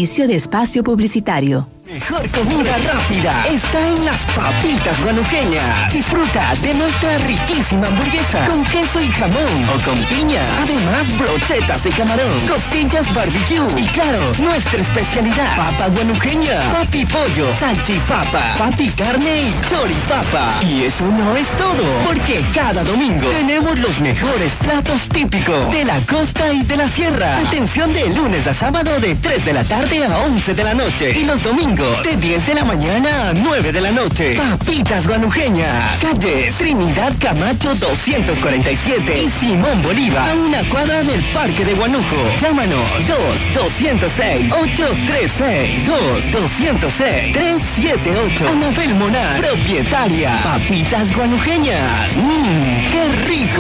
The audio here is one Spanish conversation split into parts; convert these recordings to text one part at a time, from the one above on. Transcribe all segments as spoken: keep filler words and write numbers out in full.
Inicio de espacio publicitario. Mejor comida rápida está en las papitas guanujeñas. Disfruta de nuestra riquísima hamburguesa con queso y jamón o con piña. Además, brochetas de camarón, costillas barbecue y claro, nuestra especialidad, papa guanujeña, papi pollo, salchipapa, papi carne y choripapa. Y eso no es todo, porque cada domingo tenemos los mejores platos típicos de la costa y de la sierra. Atención de lunes a sábado de tres de la tarde a once de la noche y los domingos de diez de la mañana a nueve de la noche. Papitas guanujeñas. Calle Trinidad Camacho doscientos cuarenta y siete y Simón Bolívar, a una cuadra del Parque de Guanujo. Llámanos dos doscientos seis ocho tres seis, dos doscientos seis tres siete ocho. Anabel Monar, propietaria. Papitas guanujeñas. Mmm, qué rico.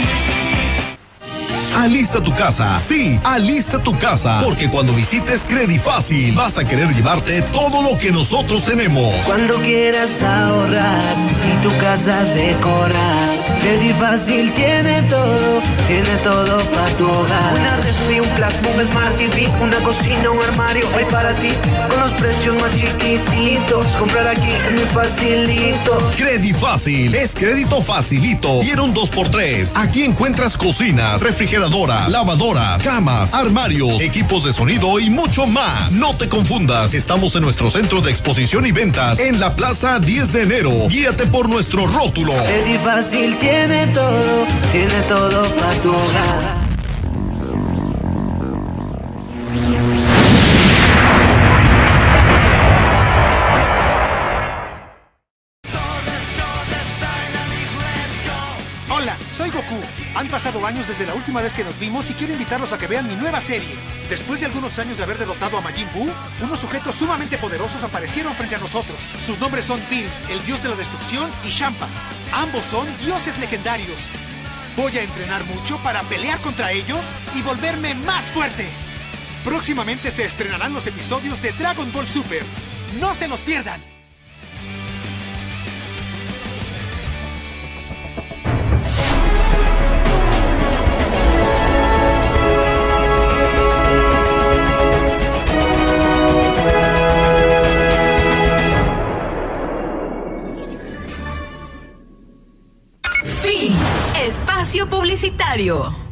Alista tu casa, sí, alista tu casa, porque cuando visites Credifácil vas a querer llevarte todo lo que nosotros tenemos. Cuando quieras ahorrar y tu casa decorar, Credifácil tiene todo, tiene todo para tu hogar. Una refri, un plasma, un Smart T V, una cocina, un armario, hay para ti, con los precios más chiquititos. Comprar aquí es muy facilito. Credifácil es crédito facilito y en un dos por tres. Aquí encuentras cocinas, refrigeradoras, lavadoras, camas, armarios, equipos de sonido y mucho más. No te confundas, estamos en nuestro centro de exposición y ventas en la Plaza diez de enero. Guíate por nuestro rótulo. Credifácil tiene todo, tiene todo para tu hogar. Hola, soy Goku. Han pasado años desde la última vez que nos vimos y quiero invitarlos a que vean mi nueva serie. Después de algunos años de haber derrotado a Majin Buu, unos sujetos sumamente poderosos aparecieron frente a nosotros. Sus nombres son Bills, el dios de la destrucción, y Champa. Ambos son dioses legendarios. Voy a entrenar mucho para pelear contra ellos y volverme más fuerte. Próximamente se estrenarán los episodios de Dragon Ball Super. ¡No se los pierdan! Fin. Espacio publicitario.